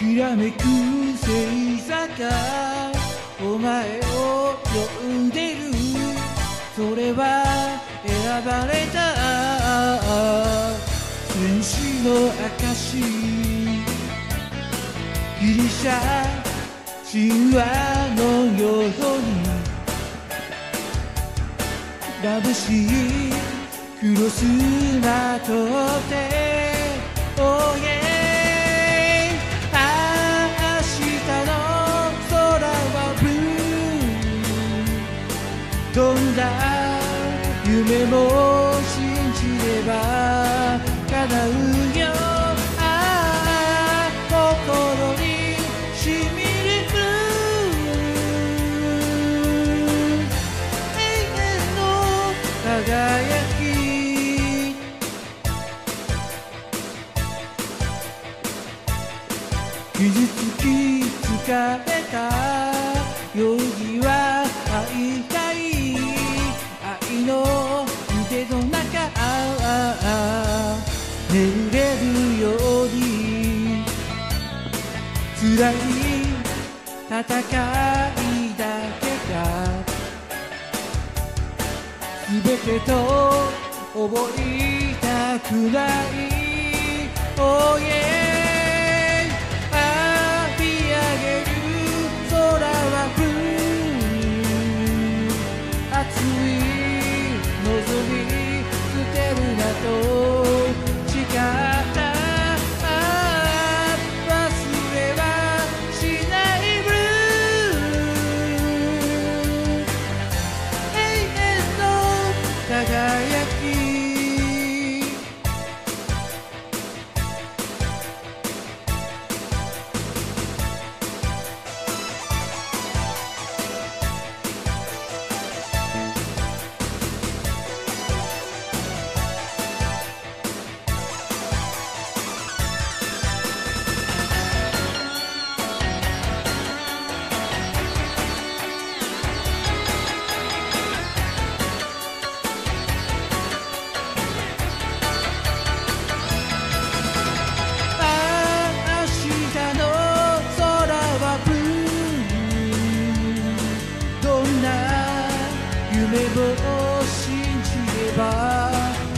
きらめく星座がお前を呼んでる。それは選ばれた戦士の証。ギリシャ神話のように眩しいクロスまとってOh yeah 明日の空はブルー。どんな夢も信じれば叶うよ。心にしみる永遠の輝き。傷つき疲れた夜には会いたい。愛の腕の中眠れるように。辛い戦いだけが全てと覚えたくない。Oh yeah 見上げる空はブルー。熱い望み捨てるなと誓った忘れはしないブルー。永遠の輝き。夢を信じれば